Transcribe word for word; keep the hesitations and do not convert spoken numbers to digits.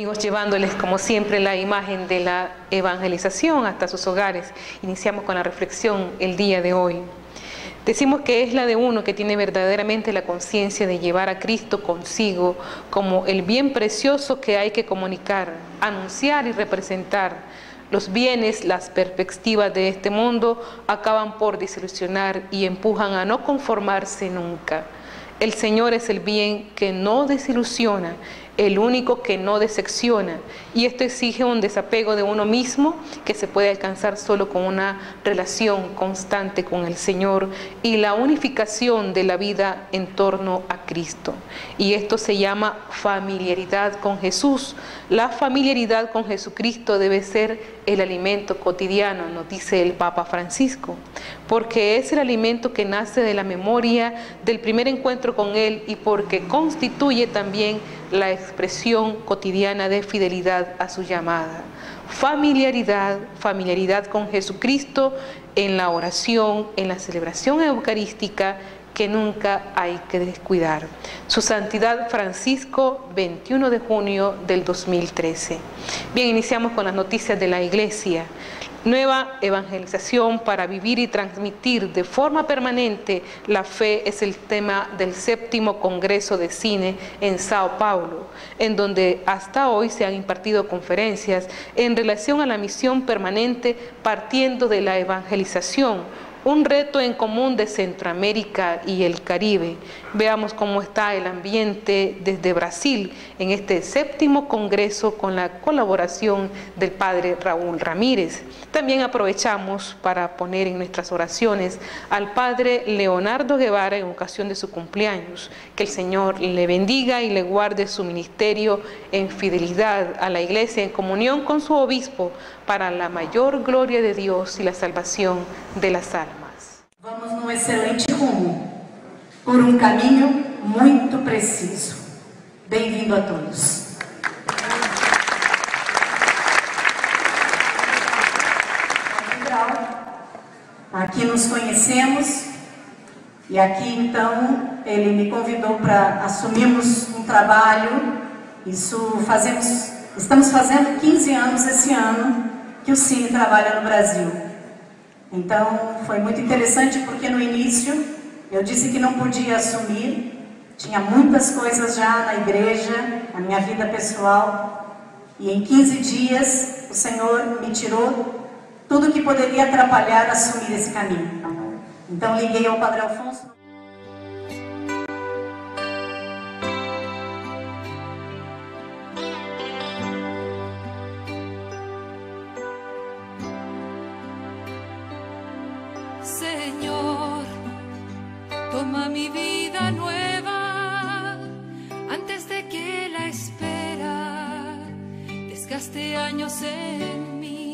Venimos llevándoles, como siempre, la imagen de la evangelización hasta sus hogares. Iniciamos con la reflexión el día de hoy. Decimos que es la de uno que tiene verdaderamente la conciencia de llevar a Cristo consigo como el bien precioso que hay que comunicar, anunciar y representar. Los bienes, las perspectivas de este mundo acaban por desilusionar y empujan a no conformarse nunca. El Señor es el bien que no desilusiona, el único que no decepciona, y esto exige un desapego de uno mismo que se puede alcanzar solo con una relación constante con el Señor y la unificación de la vida en torno a Cristo. Y esto se llama familiaridad con Jesús. La familiaridad con Jesucristo debe ser el alimento cotidiano, nos dice el Papa Francisco, porque es el alimento que nace de la memoria del primer encuentro con Él y porque constituye también la expresión cotidiana de fidelidad a su llamada. Familiaridad, familiaridad con Jesucristo en la oración, en la celebración eucarística, que nunca hay que descuidar. Su Santidad Francisco, veintiuno de junio del dos mil trece. Bien, iniciamos con las noticias de la Iglesia. Nueva evangelización para vivir y transmitir de forma permanente la fe es el tema del séptimo Congreso de Cine en Sao Paulo, en donde hasta hoy se han impartido conferencias en relación a la misión permanente partiendo de la evangelización, un reto en común de Centroamérica y el Caribe. Veamos cómo está el ambiente desde Brasil en este séptimo congreso con la colaboración del Padre Raúl Ramírez. También aprovechamos para poner en nuestras oraciones al Padre Leonardo Guevara en ocasión de su cumpleaños. Que el Señor le bendiga y le guarde su ministerio en fidelidad a la Iglesia, en comunión con su obispo, para la mayor gloria de Dios y la salvación de las almas. Vamos num excelente rumo, por um caminho muito preciso. Bem-vindo a todos. Aqui nos conhecemos e aqui então ele me convidou para assumirmos um trabalho. Isso fazemos, estamos fazendo quinze anos esse ano que o Cine trabalha no Brasil. Então foi muito interessante porque no início eu disse que não podia assumir, tinha muitas coisas já na igreja, na minha vida pessoal, e em quinze dias o Senhor me tirou tudo que poderia atrapalhar assumir esse caminho. Então liguei ao Padre Alfonso. Señor, toma mi vida nueva antes de que la espera desgaste años en mí.